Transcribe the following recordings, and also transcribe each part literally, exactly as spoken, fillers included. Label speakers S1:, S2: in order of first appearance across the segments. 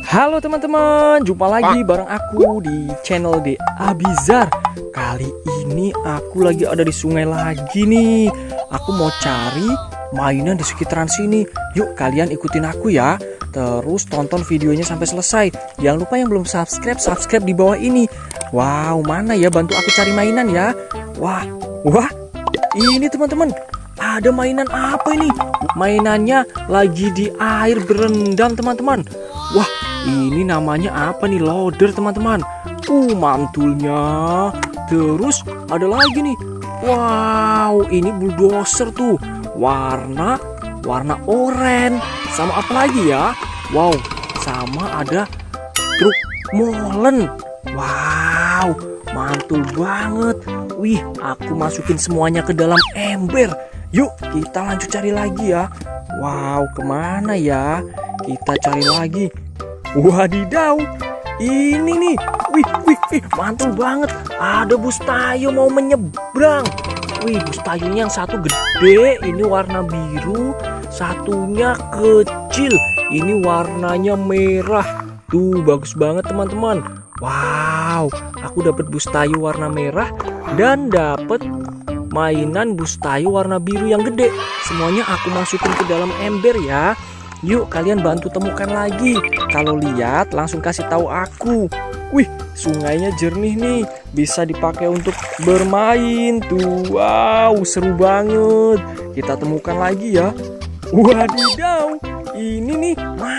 S1: Halo teman-teman, jumpa lagi bareng aku di channel D A Bizar. Kali ini aku lagi ada di sungai lagi nih. Aku mau cari mainan di sekitaran sini. Yuk kalian ikutin aku ya. Terus tonton videonya sampai selesai. Jangan lupa yang belum subscribe, subscribe di bawah ini. Wow, mana ya, bantu aku cari mainan ya. Wah, wah, ini teman-teman, ada mainan apa ini? Mainannya lagi di air berendam teman-teman. Wah, ini namanya apa nih? Loader teman-teman. Uh, mantulnya. Terus ada lagi nih. Wow, ini bulldozer tuh. Warna warna oranye. Sama apa lagi ya? Wow, sama ada truk molen. Wow, mantul banget. Wih, aku masukin semuanya ke dalam ember. Yuk, kita lanjut cari lagi ya. Wow, kemana ya? Kita cari lagi. Wadidaw, ini nih. Wih, wih, wih, mantul banget. Ada bus tayo mau menyeberang. Wih, bus tayonya yang satu gede, ini warna biru. Satunya kecil, ini warnanya merah. Tuh, bagus banget teman-teman. Wow, aku dapat bus tayo warna merah dan dapat mainan bus tayo warna biru yang gede. Semuanya aku masukin ke dalam ember ya. Yuk kalian bantu temukan lagi. Kalau lihat langsung kasih tahu aku. Wih, sungainya jernih nih. Bisa dipakai untuk bermain tuh. Wow, seru banget. Kita temukan lagi ya. Wadidaw, ini nih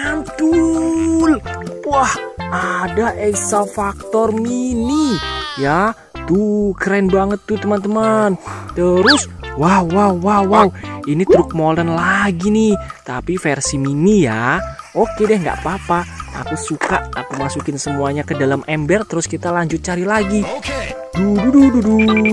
S1: mantul. Wah, ada excavator mini ya. Tuh, keren banget tuh teman-teman. Terus, wow, wow, wow, wow. Ini truk molen lagi nih, tapi versi mini ya. Oke deh, nggak apa-apa. Aku suka. Aku masukin semuanya ke dalam ember, terus kita lanjut cari lagi. Dududududu.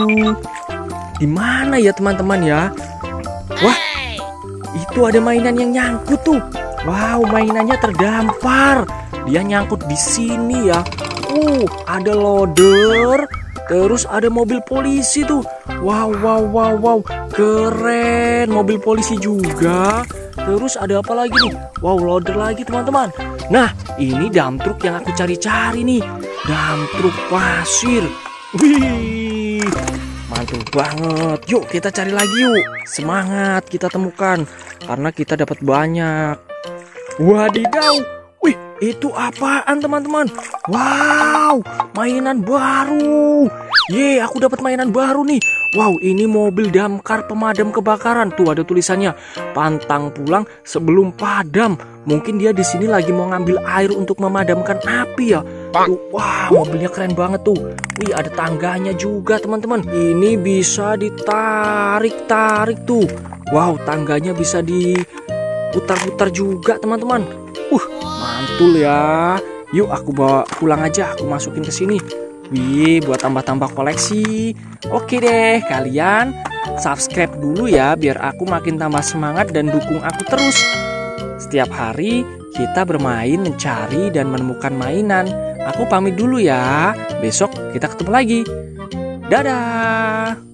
S1: Di mana ya teman-teman ya? Wah, itu ada mainan yang nyangkut tuh. Wow, mainannya terdampar. Dia nyangkut di sini ya. Uh, ada loader. Terus ada mobil polisi tuh. Wow, wow, wow, wow. Keren. Mobil polisi juga. Terus ada apa lagi nih? Wow, loader lagi teman-teman. Nah, ini dump truck yang aku cari-cari nih. Dump truck pasir. Wih, mantul banget. Yuk kita cari lagi yuk. Semangat kita temukan. Karena kita dapat banyak. Wadidaw. Wih, itu apaan teman-teman? Wow, mainan baru. Ye, aku dapat mainan baru nih. Wow, ini mobil damkar pemadam kebakaran. Tuh ada tulisannya, pantang pulang sebelum padam. Mungkin dia di sini lagi mau ngambil air untuk memadamkan api ya. Tuh, wah, mobilnya keren banget tuh. Wih, ada tangganya juga teman-teman. Ini bisa ditarik-tarik tuh. Wow, tangganya bisa diputar-putar juga teman-teman. Uh, mantul ya. Yuk aku bawa pulang aja, aku masukin ke sini. Wih, buat tambah-tambah koleksi. Oke deh, kalian subscribe dulu ya biar aku makin tambah semangat dan dukung aku terus. Setiap hari kita bermain, mencari dan menemukan mainan. Aku pamit dulu ya. Besok kita ketemu lagi. Dadah.